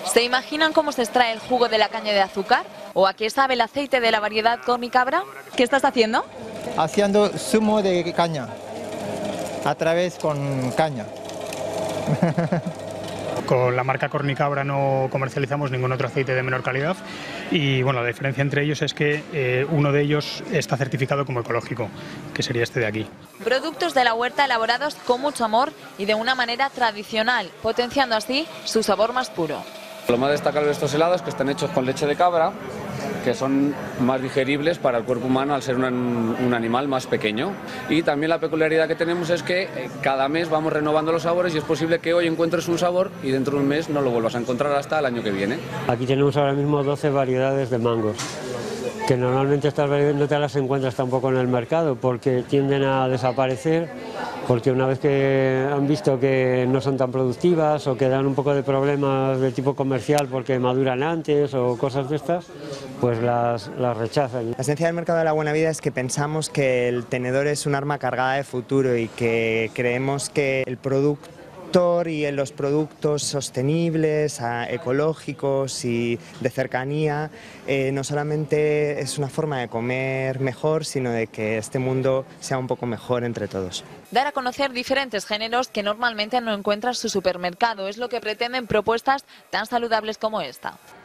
¿Se imaginan cómo se extrae el jugo de la caña de azúcar? ¿O a qué sabe el aceite de la variedad Cornicabra? ¿Qué estás haciendo? Haciendo zumo de caña, a través con caña. Con la marca Cornicabra no comercializamos ningún otro aceite de menor calidad y bueno, la diferencia entre ellos es que uno de ellos está certificado como ecológico, que sería este de aquí. Productos de la huerta elaborados con mucho amor y de una manera tradicional, potenciando así su sabor más puro. Lo más destacable de estos helados es que están hechos con leche de cabra, que son más digeribles para el cuerpo humano al ser un animal más pequeño. Y también la peculiaridad que tenemos es que cada mes vamos renovando los sabores y es posible que hoy encuentres un sabor y dentro de un mes no lo vuelvas a encontrar hasta el año que viene. Aquí tenemos ahora mismo 12 variedades de mangos, que normalmente estas variedades no te las encuentras tampoco en el mercado porque tienden a desaparecer, porque una vez que han visto que no son tan productivas o que dan un poco de problemas de tipo comercial porque maduran antes o cosas de estas, pues las rechazan. La esencia del mercado de la buena vida es que pensamos que el tenedor es un arma cargada de futuro y que creemos que el producto y en los productos sostenibles, ecológicos y de cercanía, no solamente es una forma de comer mejor, sino de que este mundo sea un poco mejor entre todos. Dar a conocer diferentes géneros que normalmente no encuentras en su supermercado es lo que pretenden propuestas tan saludables como esta.